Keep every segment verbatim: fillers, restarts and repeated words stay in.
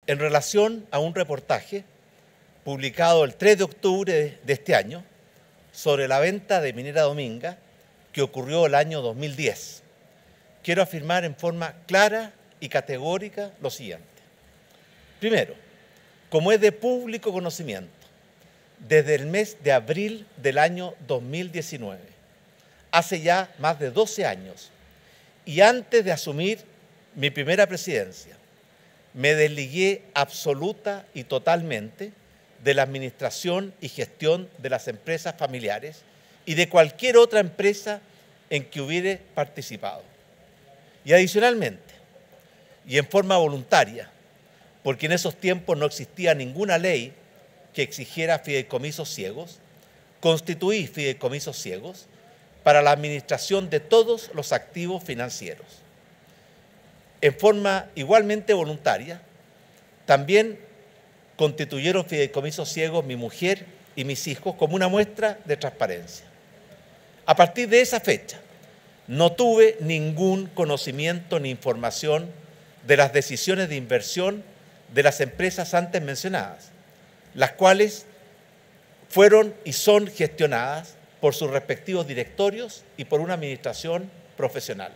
en relación a un reportaje publicado el tres de octubre de este año sobre la venta de Minera Dominga que ocurrió el año dos mil diez. Quiero afirmar en forma clara y categórica lo siguiente. Primero, como es de público conocimiento, desde el mes de abril del año dos mil diecinueve, hace ya más de doce años, y antes de asumir mi primera presidencia, me desligué absoluta y totalmente de la administración y gestión de las empresas familiares y de cualquier otra empresa en que hubiere participado. Y adicionalmente, y en forma voluntaria, porque en esos tiempos no existía ninguna ley que exigiera fideicomisos ciegos, constituí fideicomisos ciegos para la administración de todos los activos financieros. En forma igualmente voluntaria, también constituyeron fideicomisos ciegos mi mujer y mis hijos como una muestra de transparencia. A partir de esa fecha, no tuve ningún conocimiento ni información de las decisiones de inversión de las empresas antes mencionadas, las cuales fueron y son gestionadas por sus respectivos directorios y por una administración profesional.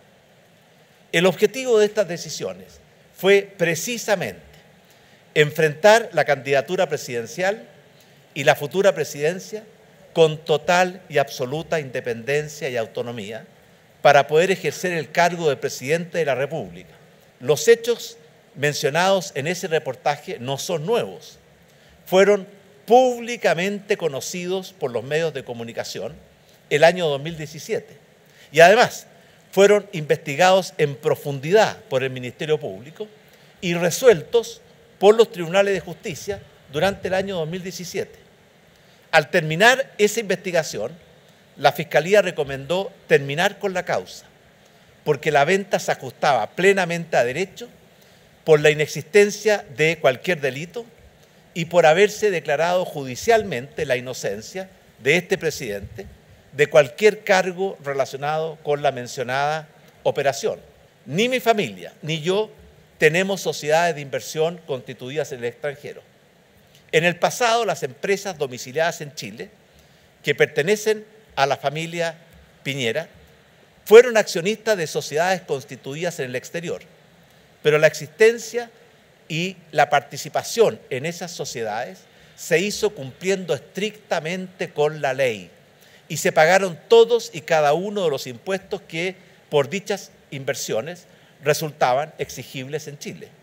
El objetivo de estas decisiones fue precisamente enfrentar la candidatura presidencial y la futura presidencia con total y absoluta independencia y autonomía para poder ejercer el cargo de presidente de la República. Los hechos mencionados en ese reportaje no son nuevos. Fueron públicamente conocidos por los medios de comunicación el año dos mil diecisiete y además fueron investigados en profundidad por el Ministerio Público y resueltos por los tribunales de justicia durante el año dos mil diecisiete. Al terminar esa investigación, la Fiscalía recomendó terminar con la causa, porque la venta se ajustaba plenamente a derecho por la inexistencia de cualquier delito y por haberse declarado judicialmente la inocencia de este presidente de cualquier cargo relacionado con la mencionada operación. Ni mi familia ni yo tenemos sociedades de inversión constituidas en el extranjero. En el pasado, las empresas domiciliadas en Chile, que pertenecen a la familia Piñera, fueron accionistas de sociedades constituidas en el exterior, pero la existencia y la participación en esas sociedades se hizo cumpliendo estrictamente con la ley y se pagaron todos y cada uno de los impuestos que por dichas inversiones resultaban exigibles en Chile.